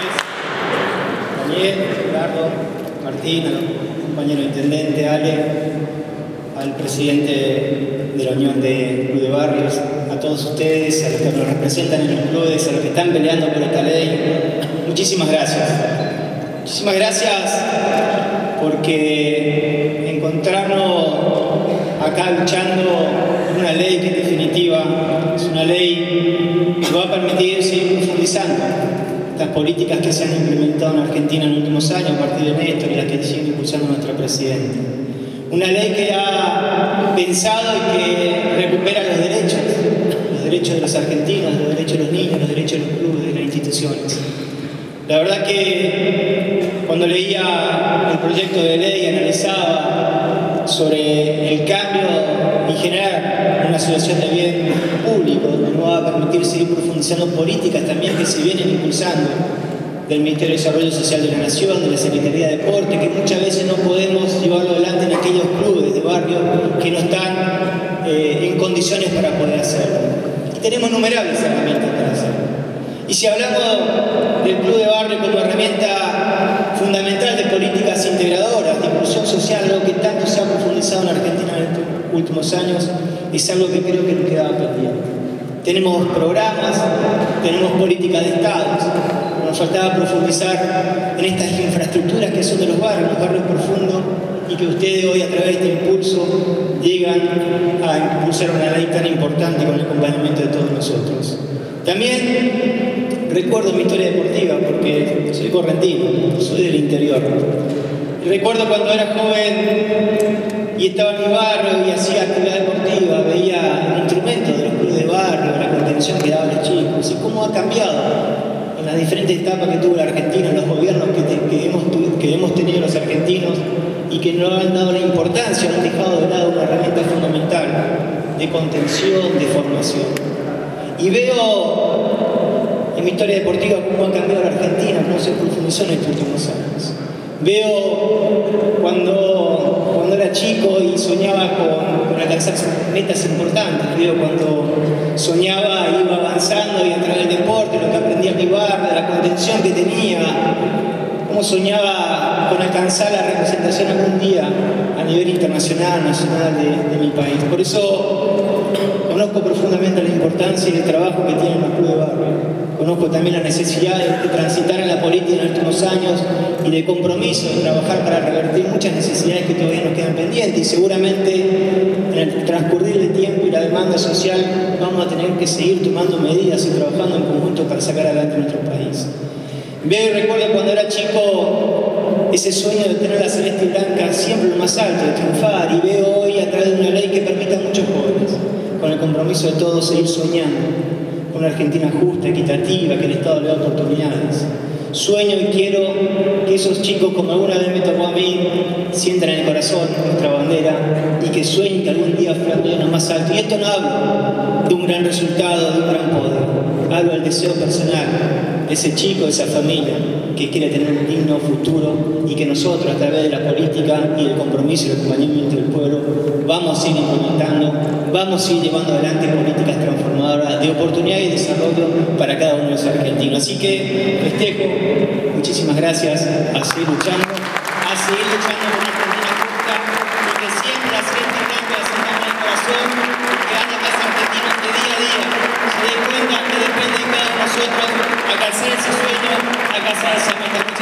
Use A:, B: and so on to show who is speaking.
A: Daniel, Eduardo, Martín, al compañero intendente Ale, al presidente de la Unión de Club de Barrios, a todos ustedes, a los que nos representan en los clubes, a los que están peleando por esta ley. Muchísimas gracias. Muchísimas gracias porque encontrarnos acá luchando por una ley que en definitiva es una ley que va a permitir seguir profundizando estas políticas que se han implementado en Argentina en los últimos años a partir de Néstor y las que sigue impulsando nuestra presidenta. Una ley que ha pensado y que recupera los derechos de los argentinos, los derechos de los niños, los derechos de los clubes, de las instituciones. La verdad que cuando leía el proyecto de ley y analizaba sobre el cambio y generar una situación de bien público, donde no va a permitir seguir profundizando políticas también que se vienen impulsando del Ministerio de Desarrollo Social de la Nación, de la Secretaría de Deporte, que muchas veces no podemos llevarlo adelante en aquellos clubes de barrio que no están en condiciones para poder hacerlo. Y tenemos innumerables herramientas para hacerlo. Y si hablamos del club de barrio como herramienta fundamental de políticas integradoras, de inclusión social, algo que tanto se ha profundizado en Argentina en estos últimos años, es algo que creo que nos quedaba pendiente. Tenemos programas, tenemos políticas de Estado, nos faltaba profundizar en estas infraestructuras que son de los barrios profundos, y que ustedes hoy a través de este impulso llegan a impulsar una ley tan importante con el acompañamiento de todos nosotros. También recuerdo mi historia deportiva, porque soy correntino, soy del interior. Y recuerdo cuando era joven y estaba en mi barrio y hacía actividad deportiva, veía el instrumento de los clubes de barrio, la contención que daban los chicos, y cómo ha cambiado en las diferentes etapas que tuvo la Argentina, los gobiernos que hemos tenido los argentinos, y que no han dado la importancia, no han dejado de lado una herramienta fundamental de contención, de formación. Y veo en mi historia deportiva cómo ha cambiado la Argentina, cómo se profundizó en estos últimos años. Veo cuando era chico y soñaba con alcanzar metas importantes. Veo cuando soñaba e iba avanzando y a través del deporte, lo que aprendí a mi barrio, de la contención que tenía, cómo soñaba con alcanzar la representación algún día a nivel internacional, nacional de mi país. Por eso conozco profundamente la importancia y el trabajo que tienen los clubes de barrio. Conozco también la necesidad de transitar en la política en los últimos años y de compromiso de trabajar para revertir muchas necesidades que todavía nos quedan pendientes, y seguramente en el transcurrir del tiempo y la demanda social vamos a tener que seguir tomando medidas y trabajando en conjunto para sacar adelante nuestro país. Veo y recuerdo cuando era chico ese sueño de tener la celeste y blanca siempre lo más alto, de triunfar, y veo hoy a través de una ley que permite a muchos jóvenes, con el compromiso de todos, seguir soñando con una Argentina justa, equitativa, que el Estado le da oportunidades. Sueño y quiero que esos chicos, como alguna vez me tocó a mí, sientan en el corazón nuestra bandera y que sueñen que algún día flameen más alto. Y esto no hablo de un gran resultado, de un gran poder. Hablo del deseo personal de ese chico, de esa familia que quiere tener un digno futuro, y que nosotros, a través de la política y el compromiso y el acompañamiento del pueblo, vamos a ir implementando, vamos a ir llevando adelante políticas transformadoras de oportunidad y desarrollo para cada uno de los argentinos. Así que festejo, muchísimas gracias, a seguir luchando por una Argentina justa, y que siempre la celeste y blanca la sentamos en el corazón, que haga que los argentinos de día a día se den cuenta que depende de cada uno de nosotros alcanzar ese sueño, alcanzar esa meta.